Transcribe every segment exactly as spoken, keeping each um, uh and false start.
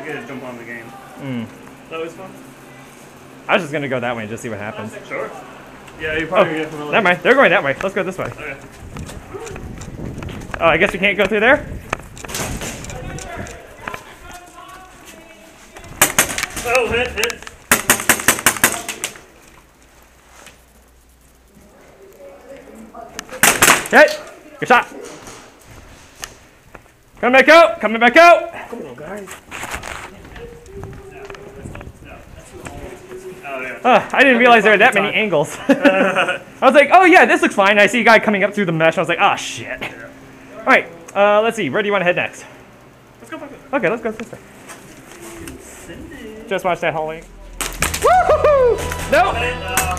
get a jump on the game. Mm. That was fun. I was just gonna go that way and just see what happens. Sure. Yeah, you probably oh, get familiar. Never mind. They're going that way. Let's go this way. Okay. Oh, I guess we can't go through there? Oh, hit, hit. Hit! Good shot! Coming back out! Coming back out! Come on, guys. Oh, yeah. Uh, I didn't realize there were that many angles. I was like, oh yeah, this looks fine. I see a guy coming up through the mesh. I was like, oh shit. Yeah. Alright, uh, let's see. Where do you want to head next? Let's go back there. Okay, let's go this way. Cindy. Just watch that hallway. Woo-hoo-hoo! Nope! Uh,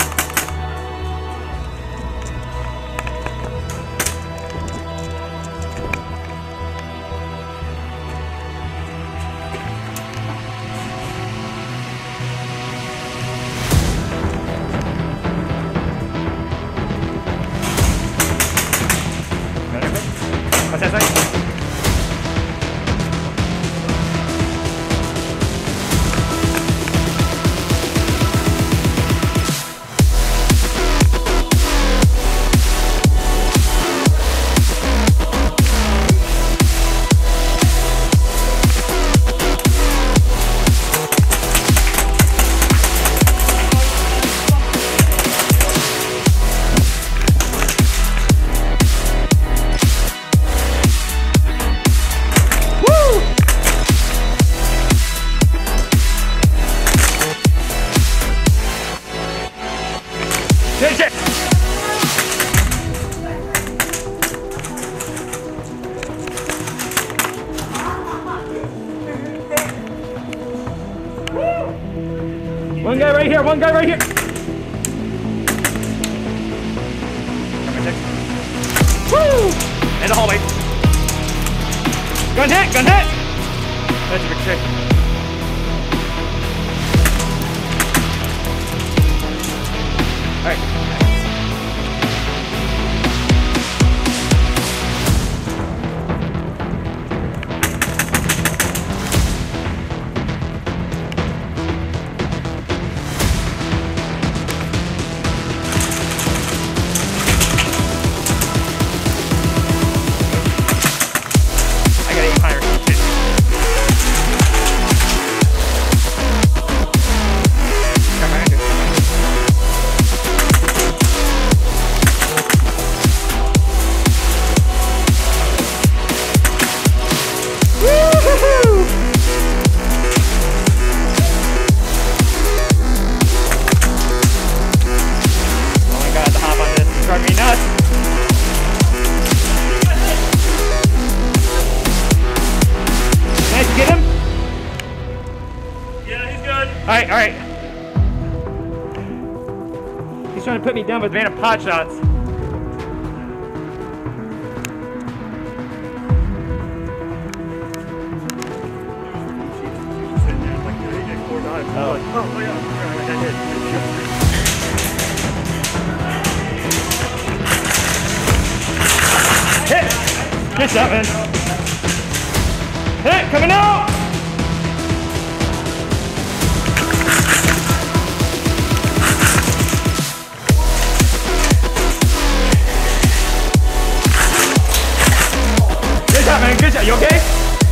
What's that say? One guy right here, one guy right here. Woo! In the hallway. Gun hit, gun hit. That's a big trick. All right. Alright, alright. He's trying to put me down with random pot shots. Oh, oh, yeah. Hit! Good shot, man. Hit! Coming out! Good shot, man. Good shot. You okay?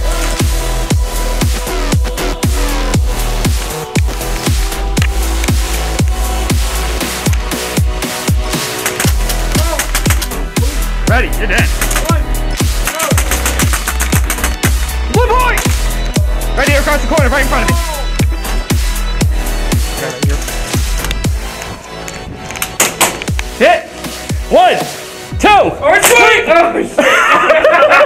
Ready, you're dead. One, go. Blue point! Right here across the corner, right in front of me. Okay, right here. Hit! One, two, or three! Oh,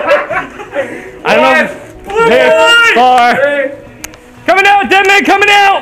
I don't know. Blue point! Far. Coming out, dead man coming out!